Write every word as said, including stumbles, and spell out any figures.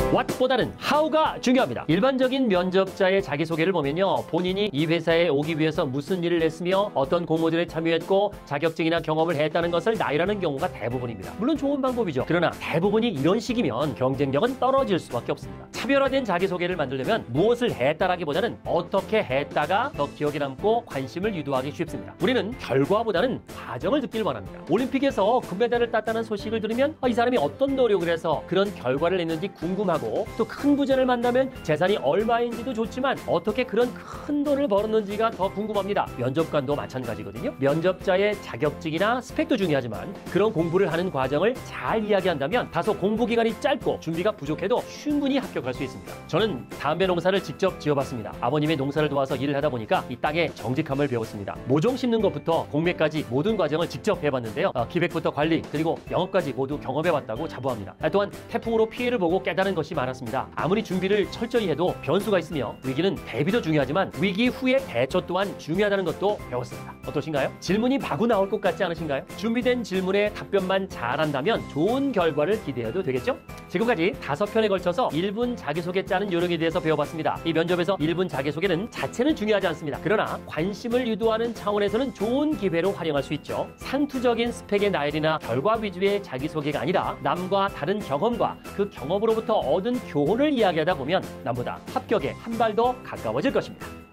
what보다는 how가 중요합니다. 일반적인 면접자의 자기소개를 보면요, 본인이 이 회사에 오기 위해서 무슨 일을 했으며 어떤 공모전에 참여했고 자격증이나 경험을 했다는 것을 나열하는 경우가 대부분입니다. 물론 좋은 방법이죠. 그러나 대부분이 이런 식이면 경쟁력은 떨어질 수밖에 없습니다. 차별화된 자기소개를 만들려면 무엇을 했다라기보다는 어떻게 했다가 더 기억에 남고 관심을 유도하기 쉽습니다. 우리는 결과보다는 과정을 듣길 원합니다. 올림픽에서 금메달을 땄다는 소식을 들으면 이 사람이 어떤 노력을 해서 그런 결과를 냈는지 궁금하고, 또 큰 부자를 만나면 재산이 얼마인지도 좋지만 어떻게 그런 큰 돈을 벌었는지가 더 궁금합니다. 면접관도 마찬가지거든요. 면접자의 자격증이나 스펙도 중요하지만 그런 공부를 하는 과정을 잘 이야기한다면 다소 공부 기간이 짧고 준비가 부족해도 충분히 합격할 수 있습니다. 저는 담배 농사를 직접 지어봤습니다. 아버님의 농사를 도와서 일을 하다 보니까 이 땅의 정직함을 배웠습니다. 모종 심는 것부터 공매까지 모든 과정을 직접 해봤는데요. 어, 기획부터 관리 그리고 영업까지 모두 경험해봤다고 자부합니다. 또한 태풍으로 피해를 보고 깨달은 것이 많았습니다. 아무리 준비를 철저히 해도 변수가 있으며 위기는 대비도 중요하지만 위기 후의 대처 또한 중요하다는 것도 배웠습니다. 어떠신가요? 질문이 마구 나올 것 같지 않으신가요? 준비된 질문에 답변만 잘한다면 좋은 결과를 기대해도 되겠죠? 지금까지 다섯 편에 걸쳐서 일 분 자기소개 짜는 요령에 대해서 배워봤습니다. 이 면접에서 일 분 자기소개는 자체는 중요하지 않습니다. 그러나 관심을 유도하는 차원에서는 좋은 기회로 활용할 수 있죠. 상투적인 스펙의 나열이나 결과 위주의 자기소개가 아니라 남과 다른 경험과 그 경험으로부터 얻은 교훈을 이야기하다 보면 남보다 합격에 한 발 더 가까워질 것입니다.